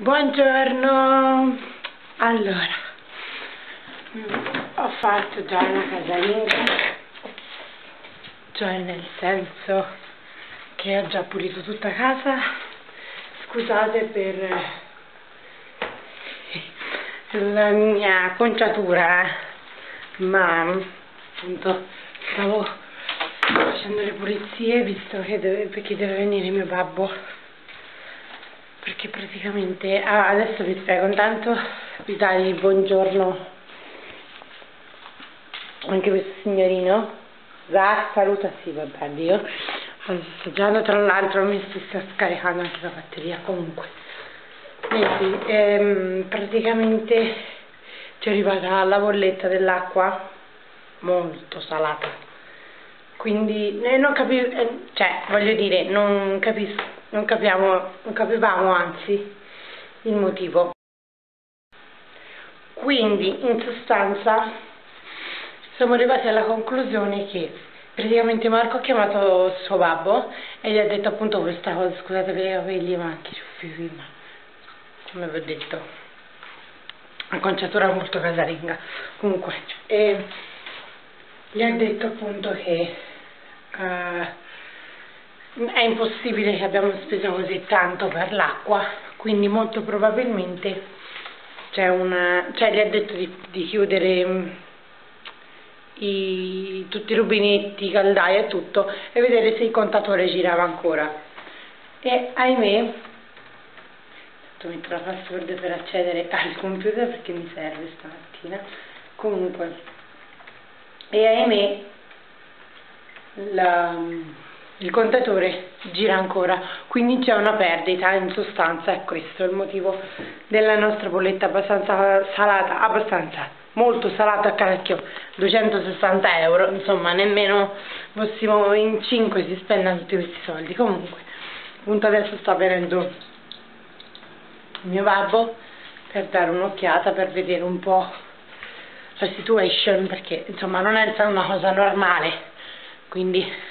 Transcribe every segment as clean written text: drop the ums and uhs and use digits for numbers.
Buongiorno. Allora, ho fatto già una casalinga, cioè nel senso che ho già pulito tutta casa. Scusate per la mia conciatura, ma appunto stavo facendo le pulizie visto che perché deve venire mio babbo. Perché praticamente adesso vi spiego, intanto vi dai il buongiorno anche questo signorino. Zach, saluta, sì, vabbè, Dio. Allora, sto già, tra l'altro mi si sta scaricando anche la batteria. Comunque vedi, praticamente ci è arrivata la bolletta dell'acqua molto salata, quindi non capivo, cioè voglio dire, non capivamo anzi il motivo. Quindi in sostanza siamo arrivati alla conclusione che praticamente Marco ha chiamato suo babbo e gli ha detto appunto questa cosa. Scusate per i capelli, ma anche ciuffi, ma come vi ho detto, una conciatura molto casalinga. Comunque gli ha detto appunto che è impossibile che abbiamo speso così tanto per l'acqua, quindi molto probabilmente c'è gli ha detto di chiudere tutti i rubinetti, caldaie e tutto, e vedere se il contatore girava ancora. E ahimè, metto la password per accedere al computer perché mi serve stamattina. Comunque, e ahimè il contatore gira ancora, quindi c'è una perdita. In sostanza è questo il motivo della nostra bolletta abbastanza salata, molto salata a cacchio, 260 euro, insomma nemmeno fossimo in 5 si spendono tutti questi soldi. Comunque appunto adesso sta venendo il mio babbo per dare un'occhiata, per vedere un po' la situation, perché insomma non è una cosa normale, quindi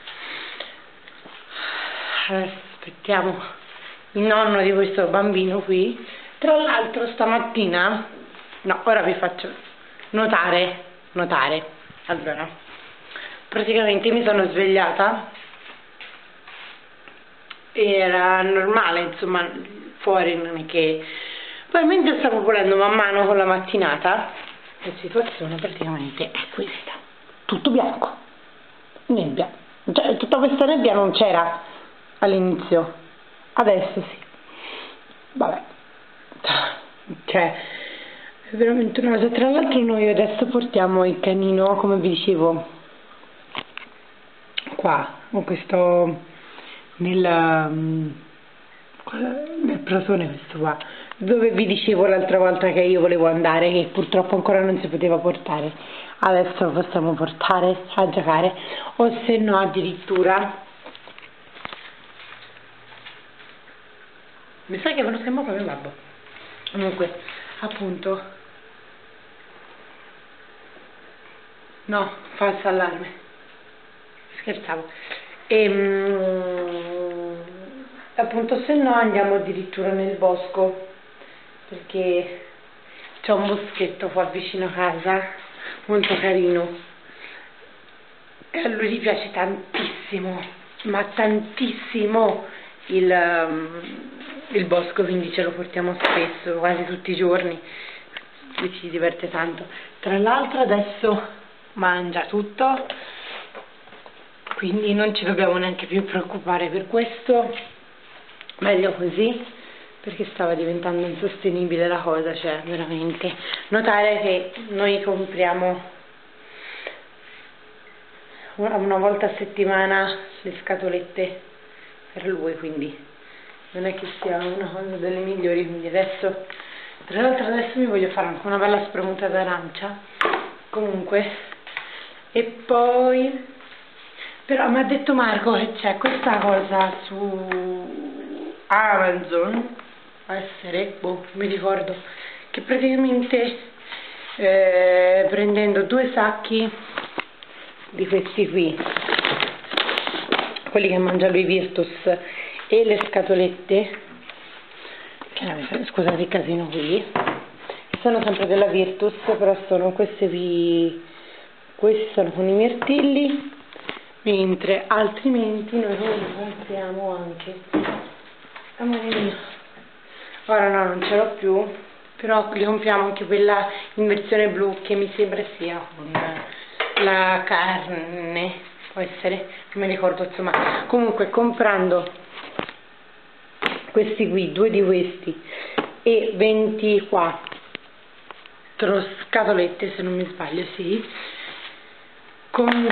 aspettiamo il nonno di questo bambino qui. Tra l'altro stamattina, no, ora vi faccio notare. Allora, praticamente mi sono svegliata, era normale, insomma, fuori non è che... Poi mentre stavo pulendo man mano con la mattinata, la situazione praticamente è questa: tutto bianco, nebbia, cioè tutta questa nebbia non c'era all'inizio, adesso sì, vabbè, cioè è veramente una cosa. Tra l'altro noi adesso portiamo il canino, come vi dicevo, qua, con questo nel prasone, questo qua, dove vi dicevo l'altra volta che io volevo andare, che purtroppo ancora non si poteva portare. Adesso lo possiamo portare a giocare, o se no addirittura mi sa che è venuto in moto mio babbo. Comunque appunto, no, falso allarme, scherzavo. Appunto, se no andiamo addirittura nel bosco, perché c'è un boschetto qua vicino a casa molto carino e a lui gli piace tantissimo, ma tantissimo il bosco, quindi ce lo portiamo spesso, quasi tutti i giorni. Lui ci diverte tanto. Tra l'altro adesso mangia tutto, quindi non ci dobbiamo neanche più preoccupare per questo, meglio così, perché stava diventando insostenibile la cosa. Cioè veramente, notare che noi compriamo una volta a settimana le scatolette per lui, quindi non è che sia una cosa delle migliori. Quindi adesso, tra l'altro adesso mi voglio fare anche una bella spremuta d'arancia. Comunque, e poi però mi ha detto Marco che c'è questa cosa su Amazon, a essere, boh, mi ricordo, che praticamente prendendo 2 sacchi di questi qui, quelli che mangia lui Virtus, e le scatolette scusate il casino qui, sono sempre della Virtus, però sono questi sono con i mirtilli, mentre altrimenti noi compriamo anche, amore mio, ora no, non ce l'ho più, però li compriamo anche quella in versione blu che mi sembra sia con la carne, può essere, non mi ricordo, insomma. Comunque comprando questi qui, 2 di questi e 24 scatolette, se non mi sbaglio, sì, con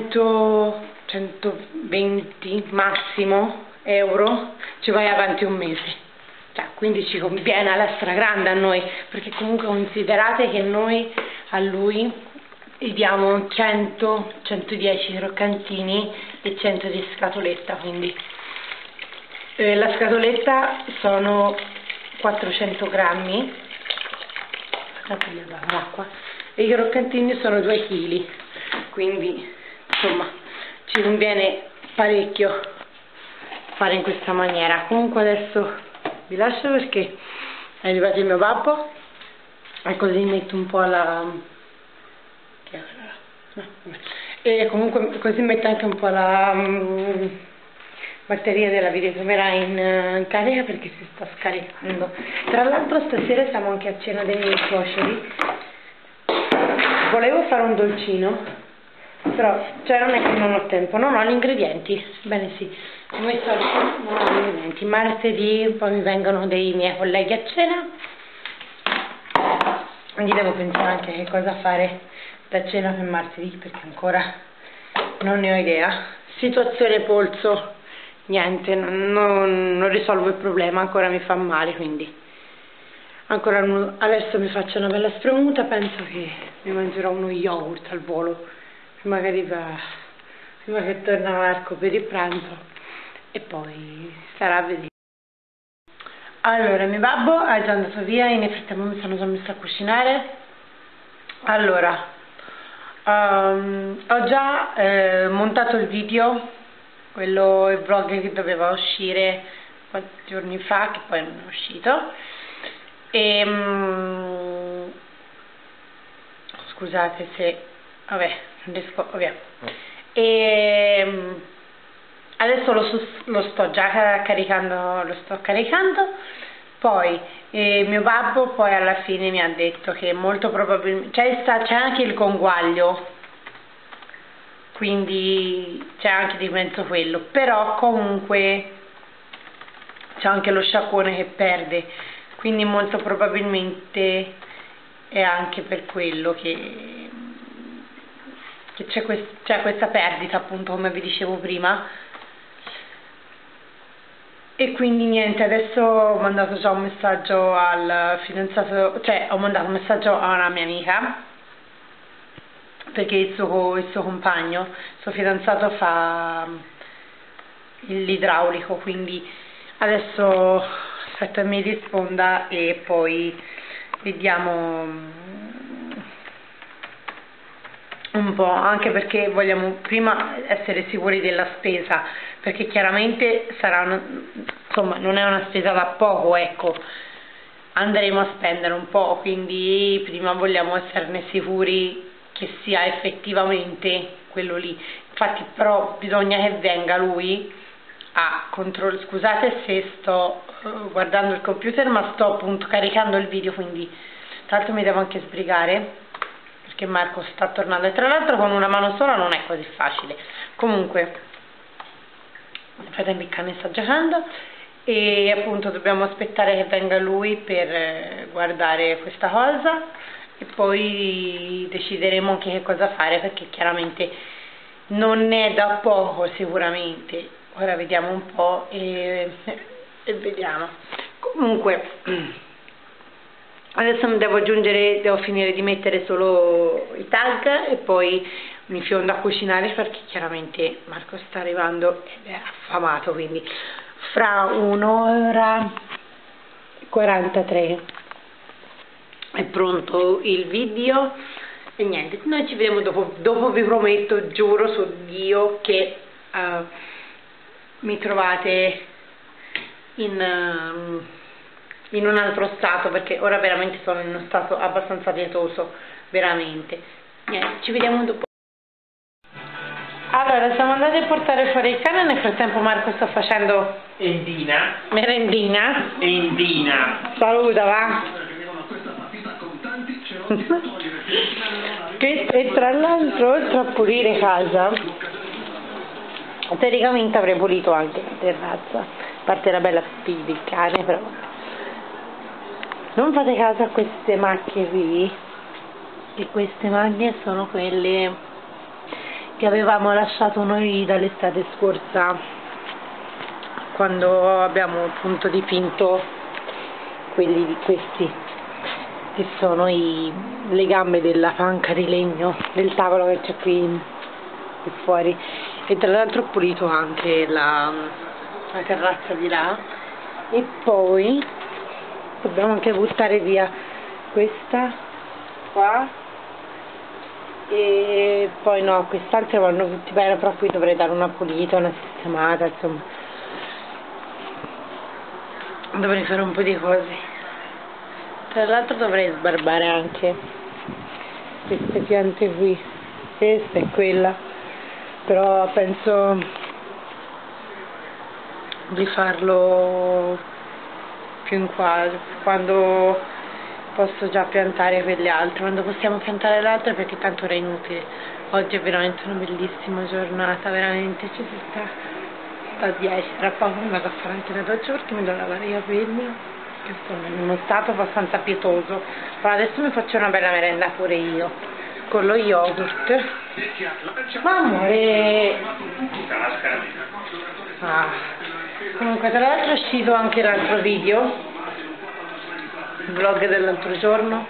120 massimo euro ci vai avanti un mese, cioè, quindi ci conviene alla stragrande a noi, perché comunque considerate che noi a lui gli diamo 110 croccantini e 100 di scatoletta, quindi la scatoletta sono 400 grammi l'acqua e i croccantini sono 2 kg, quindi insomma ci conviene parecchio fare in questa maniera. Comunque adesso vi lascio perché è arrivato il mio babbo e così metto un po' e comunque così metto anche un po' la batteria della videocamera in carica, perché si sta scaricando. Tra l'altro stasera siamo anche a cena dei miei suoceri, volevo fare un dolcino, però cioè non è che non ho tempo, non ho gli ingredienti, bene sì, come al solito non ho gli ingredienti. Martedì poi mi vengono dei miei colleghi a cena, quindi devo pensare anche che cosa fare da cena per martedì, perché ancora non ne ho idea. Situazione polso, niente, non risolvo il problema, ancora mi fa male, quindi ancora adesso mi faccio una bella spremuta, penso che mi mangerò uno yogurt al volo prima che torna Marco per il pranzo e poi sarà a vedere. Allora, mio babbo è già andato via e nel frattempo mi sono già messa a cucinare. Allora, ho già montato il video, il vlog che doveva uscire 4 giorni fa, che poi non è uscito, e scusate se vabbè, non riesco, vabbè. E adesso lo sto già caricando, poi mio babbo poi alla fine mi ha detto che molto probabilmente c'è anche il conguaglio, quindi c'è anche di mezzo quello, però comunque c'è anche lo sciacquone che perde, quindi molto probabilmente è anche per quello che c'è questa perdita, appunto, come vi dicevo prima. E quindi niente, adesso ho mandato già un messaggio al fidanzato, cioè ho mandato un messaggio a una mia amica, perché il suo compagno, il suo fidanzato fa l'idraulico, quindi adesso aspetta che mi risponda e poi vediamo un po', anche perché vogliamo prima essere sicuri della spesa, perché chiaramente sarà insomma non è una spesa da poco, ecco, andremo a spendere un po', quindi prima vogliamo esserne sicuri che sia effettivamente quello lì. Infatti però bisogna che venga lui a controllare. Scusate se sto guardando il computer, ma sto appunto caricando il video, quindi tra l'altro mi devo anche sbrigare perché Marco sta tornando, e tra l'altro con una mano sola non è così facile. Comunque nel frattempo il cane sta giocando e appunto dobbiamo aspettare che venga lui per guardare questa cosa e poi decideremo anche che cosa fare, perché chiaramente non è da poco sicuramente. Ora vediamo un po' e vediamo. Comunque adesso mi devo finire di mettere solo i tag e poi mi fiondo a cucinare, perché chiaramente Marco sta arrivando ed è affamato, quindi fra 1 ora e 43 è pronto il video e niente, noi ci vediamo dopo vi prometto, giuro su Dio, che mi trovate in un altro stato, perché ora veramente sono in uno stato abbastanza pietoso, veramente. Niente, ci vediamo dopo. Allora, siamo andati a portare fuori il cane, nel frattempo Marco sta facendo merendina. Saluta, va. E tra l'altro, oltre a pulire casa, teoricamente avrei pulito anche la terrazza, a parte la bella pipì del cane, però non fate caso a queste macchie qui, che queste macchie sono quelle che avevamo lasciato noi dall'estate scorsa, quando abbiamo appunto dipinto quelli di questi, che sono le gambe della panca di legno del tavolo che c'è qui fuori. E tra l'altro ho pulito anche la terrazza di là, e poi dobbiamo anche buttare via questa qua, e poi no, quest'altra vanno tutti bene, però qui dovrei dare una pulita, una sistemata, insomma dovrei fare un po' di cose. Tra l'altro dovrei sbarbare anche queste piante qui, questa e quella, però penso di farlo più in qua, quando posso già piantare quelle altre, quando possiamo piantare le altre, perché tanto era inutile. Oggi è veramente una bellissima giornata, veramente ci si sta a 10, tra poco mi vado a fare anche la doccia perché mi devo lavare i capelli, che sono in uno stato abbastanza pietoso, però adesso mi faccio una bella merenda pure io, con lo yogurt. Ma amore, comunque tra l'altro è uscito anche l'altro video, il vlog dell'altro giorno,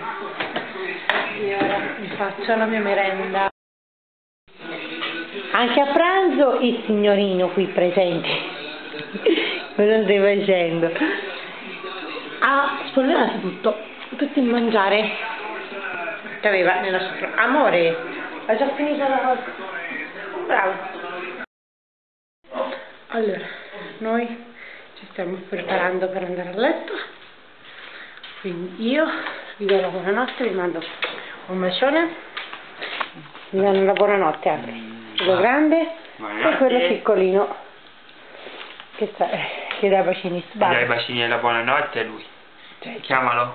e ora mi faccio la mia merenda. Anche a pranzo il signorino qui presente cosa stai facendo? Ha spolverato tutto il mangiare che aveva nella sopra. Amore, ha già finito la cosa? Bravo. Allora, noi ci stiamo preparando per andare a letto, quindi io vi do la buonanotte, vi mando un bacione, vi danno la buonanotte anche quello grande e quello piccolino che dà bacini. Dai bacini e la buonanotte a lui. Cioè, Chiamalo.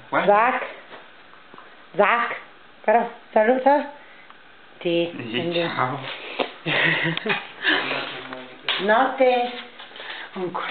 Zach, però saluta. Sì, ciao. Notte. Ancora.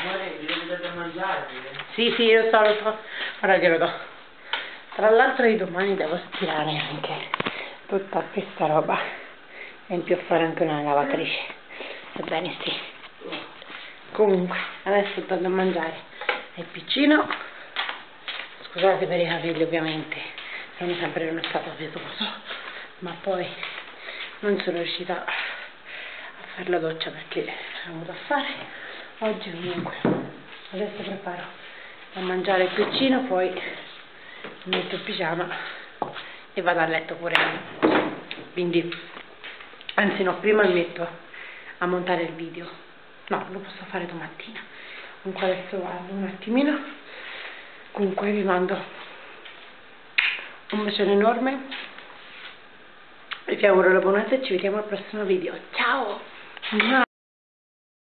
Sì, lo so. Ora glielo do. Tra l'altro di domani devo stirare anche tutta questa roba e in più fare anche una lavatrice. Ebbene sì. Comunque, adesso do da mangiare al piccino. Scusate per i capelli, ovviamente sono sempre in uno stato pietoso, ma poi non sono riuscita a fare la doccia perché ho avuto a fare oggi. Comunque adesso preparo a mangiare il piccino, poi mi metto il pigiama e vado a letto pure io. Quindi, anzi no, prima mi metto a montare il video, no, lo posso fare domattina. Comunque adesso vado un attimino. Comunque vi mando un bacione enorme e vi auguro la buonanotte e ci vediamo al prossimo video. Ciao!